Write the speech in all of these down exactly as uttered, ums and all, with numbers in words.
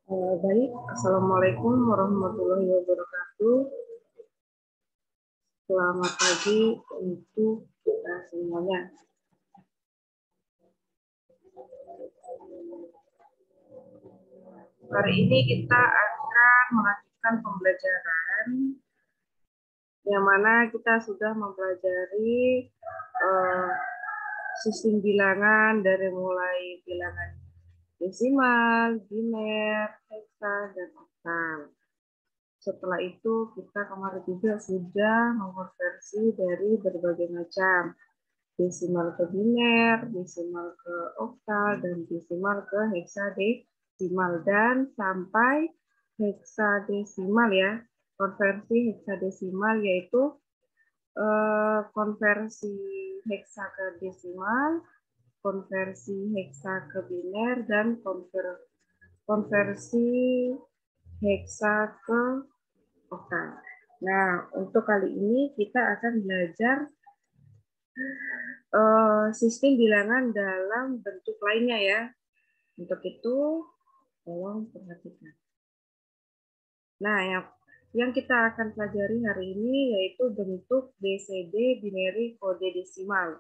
Uh, baik, Assalamualaikum warahmatullahi wabarakatuh. Selamat pagi untuk kita semuanya. Hari ini kita akan melanjutkan pembelajaran yang mana kita sudah mempelajari uh, sistem bilangan dari mulai bilangan desimal, biner, heksa, dan oktal. Setelah itu kita kemarin juga sudah mengkonversi dari berbagai macam desimal ke biner, desimal ke oktal, dan desimal ke heksadesimal, dan sampai heksadesimal ya, konversi heksadesimal yaitu eh, konversi heksa ke desimal, konversi heksa ke biner, dan konver konversi heksa ke oktal. Nah, untuk kali ini kita akan belajar uh, sistem bilangan dalam bentuk lainnya ya. Untuk itu, tolong perhatikan. Nah, yang, yang kita akan pelajari hari ini yaitu bentuk B C D binary kode desimal.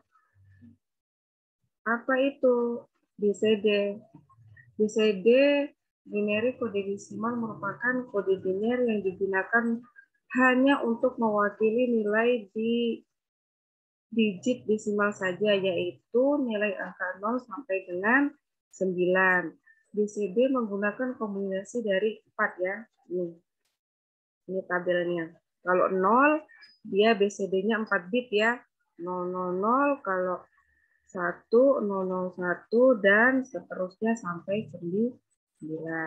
Apa itu B C D? B C D binary kode desimal merupakan kode biner yang digunakan hanya untuk mewakili nilai di digit desimal saja, yaitu nilai angka nol sampai dengan sembilan. B C D menggunakan kombinasi dari empat ya. Ini, ini tabelnya. Kalau nol, dia B C D-nya empat bit ya. nol nol nol, kalau satu, nol nol satu, dan seterusnya sampai sembilan.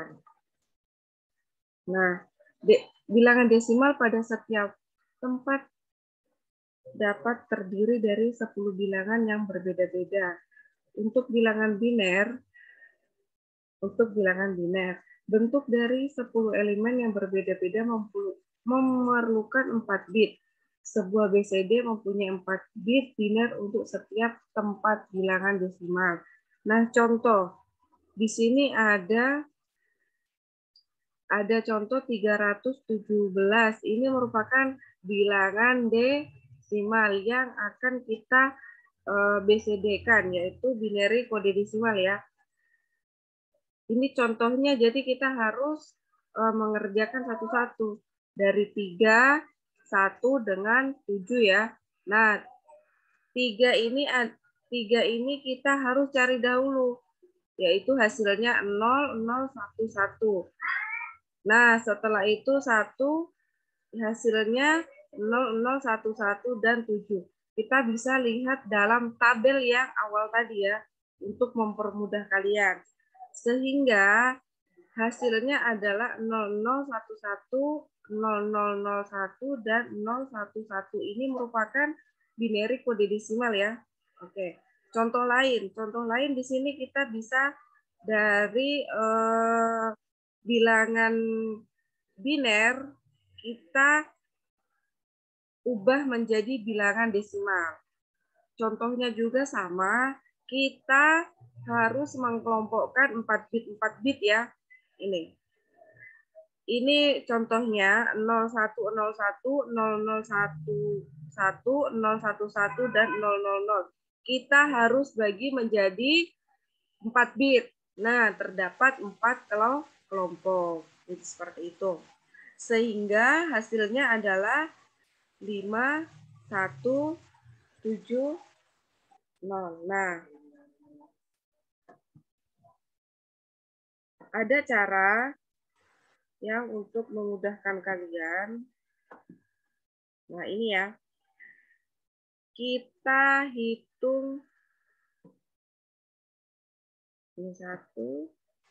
Nah, de, bilangan desimal pada setiap tempat dapat terdiri dari sepuluh bilangan yang berbeda-beda. Untuk bilangan biner, untuk bilangan biner, bentuk dari sepuluh elemen yang berbeda-beda memerlukan empat bit. Sebuah B C D mempunyai empat bit biner untuk setiap tempat bilangan desimal. Nah, contoh di sini ada ada contoh tiga ratus tujuh belas. Ini merupakan bilangan desimal yang akan kita B C D-kan, yaitu binary kode desimal ya. Ini contohnya, jadi kita harus mengerjakan satu-satu. Dari tiga, satu dengan tujuh ya. Nah, tiga ini, tiga ini kita harus cari dahulu, yaitu hasilnya nol, nol, satu, satu. Nah, setelah itu satu, hasilnya nol, nol, satu, satu, dan tujuh. Kita bisa lihat dalam tabel yang awal tadi ya, untuk mempermudah kalian. Sehingga hasilnya adalah nol, nol, satu, satu, nol, nol, nol, satu, dan nol, satu, satu. Ini merupakan binary kode desimal ya. Oke, contoh lain. Contoh lain di sini kita bisa dari eh, bilangan biner, kita ubah menjadi bilangan desimal. Contohnya juga sama, kita harus mengkelompokkan empat bit empat bit ya. Ini. Ini contohnya nol satu nol satu, nol nol satu satu, nol satu satu, dan nol nol nol. Kita harus bagi menjadi empat bit. Nah, terdapat empat kelompok. Itu seperti itu. Sehingga hasilnya adalah lima, satu, tujuh, nol. Nah, ada cara yang untuk memudahkan kalian. Nah, ini ya. Kita hitung ini satu,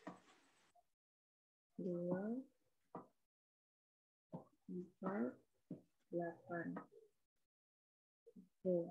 dua, empat, delapan. Oke.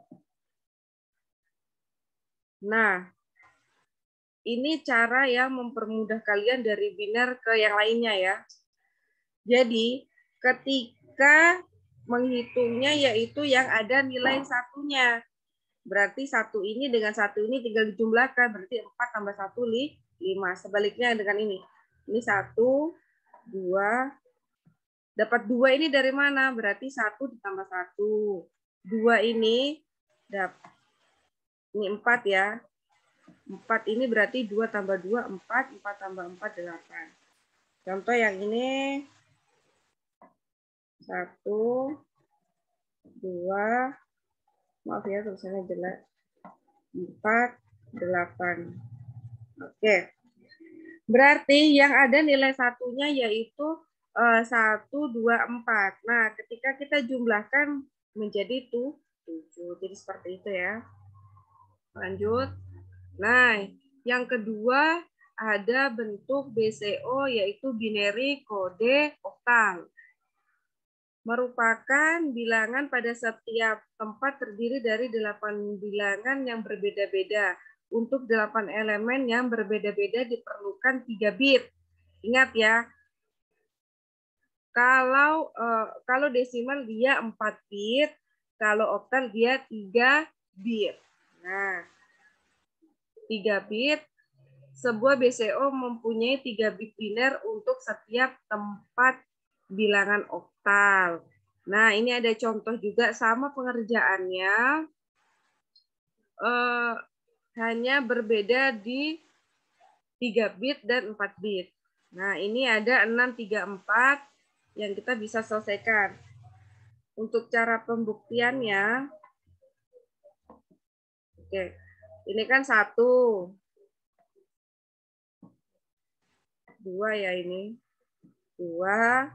Nah, ini cara yang mempermudah kalian dari biner ke yang lainnya ya. Jadi, ketika menghitungnya yaitu yang ada nilai satunya. Berarti satu ini dengan satu ini tinggal dijumlahkan. Berarti empat tambah satu, lima. Sebaliknya dengan ini. Ini satu, dua. Dapat dua ini dari mana? Berarti satu ditambah satu. Dua ini dapat. Ini empat ya. Empat ini berarti dua tambah dua, empat. Empat tambah empat, delapan. Contoh yang ini. Satu, dua. Maaf ya, tulisannya jelek. Empat, delapan. Oke. Berarti yang ada nilai satunya yaitu satu, dua, empat. Nah, ketika kita jumlahkan menjadi tujuh. Jadi seperti itu ya. Lanjut. Nah, yang kedua ada bentuk B C O yaitu binary kode oktal. Merupakan bilangan pada setiap tempat terdiri dari delapan bilangan yang berbeda-beda. Untuk delapan elemen yang berbeda-beda diperlukan tiga bit. Ingat ya, kalau uh, kalau desimal dia empat bit, kalau oktal dia tiga bit. Nah, tiga bit, sebuah B C O mempunyai tiga bit biner untuk setiap tempat bilangan oktal. Nah, ini ada contoh juga sama pengerjaannya. Uh, hanya berbeda di tiga bit dan empat bit. Nah, ini ada enam tiga empat yang kita bisa selesaikan. Untuk cara pembuktiannya, oke, ini kan satu, dua ya ini, dua,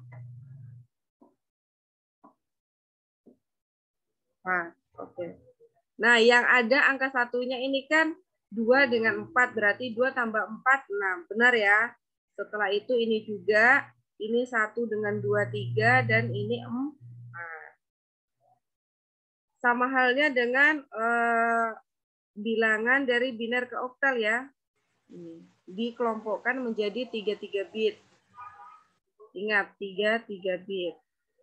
empat, oke. Nah, yang ada angka satunya ini kan dua dengan empat, berarti dua tambah empat, enam. Benar ya? Setelah itu ini juga, ini satu dengan dua, tiga, dan ini empat. Sama halnya dengan eh, bilangan dari biner ke oktal ya. Dikelompokkan menjadi tiga tiga bit. Ingat, tiga tiga bit.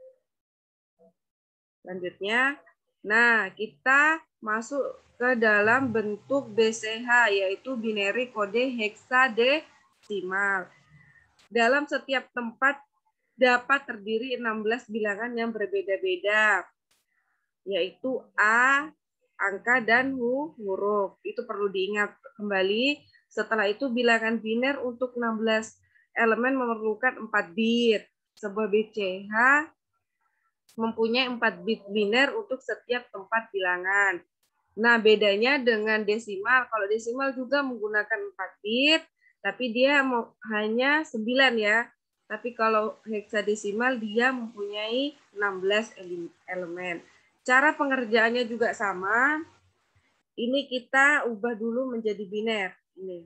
Selanjutnya, nah kita masuk ke dalam bentuk B C H, yaitu binary kode heksadesimal. Dalam setiap tempat dapat terdiri enam belas bilangan yang berbeda-beda, yaitu A, angka, dan huruf. Itu perlu diingat kembali. Setelah itu bilangan biner untuk enam belas elemen memerlukan empat bit. Sebuah B C H mempunyai empat bit biner untuk setiap tempat bilangan. Nah, bedanya dengan desimal. Kalau desimal juga menggunakan empat bit, tapi dia hanya sembilan ya. Tapi kalau heksadesimal dia mempunyai enam belas elemen. Cara pengerjaannya juga sama. Ini kita ubah dulu menjadi biner. Ini.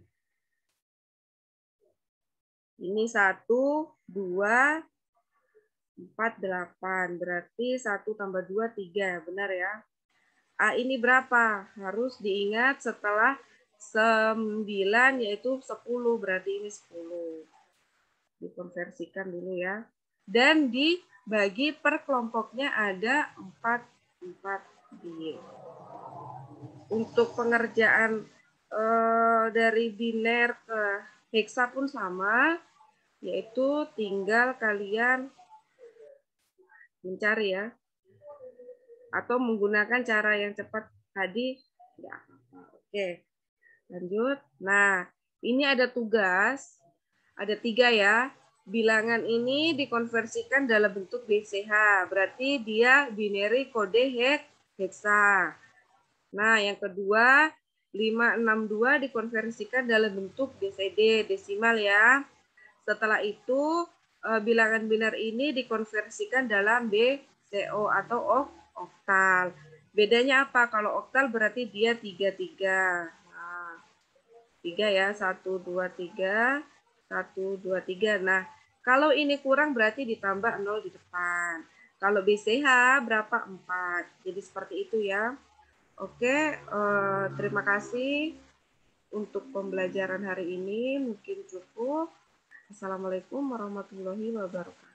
Ini satu, dua, empat, delapan. Berarti satu tambah dua, tiga. Benar ya? A ini berapa? Harus diingat setelah sembilan yaitu sepuluh. Berarti ini sepuluh. Dikonversikan dulu ya. Dan dibagi per kelompoknya ada empat, empat bit. Untuk pengerjaan eh, dari biner ke heksa pun sama, yaitu tinggal kalian mencari ya, atau menggunakan cara yang cepat tadi. Ya. Oke, lanjut. Nah, ini ada tugas, ada tiga ya. Bilangan ini dikonversikan dalam bentuk B C H, berarti dia binary kode heksa. Nah, yang kedua, lima enam dua dikonversikan dalam bentuk B C D, desimal ya. Setelah itu, bilangan biner ini dikonversikan dalam B C O atau oktal. Bedanya apa? Kalau oktal berarti dia tiga tiga. Nah, tiga ya, satu, dua, tiga, satu, dua, tiga. Nah, kalau ini kurang berarti ditambah nol di depan. Kalau B C H berapa? empat. Jadi seperti itu ya. Oke, eh, terima kasih untuk pembelajaran hari ini. Mungkin cukup. Assalamualaikum warahmatullahi wabarakatuh.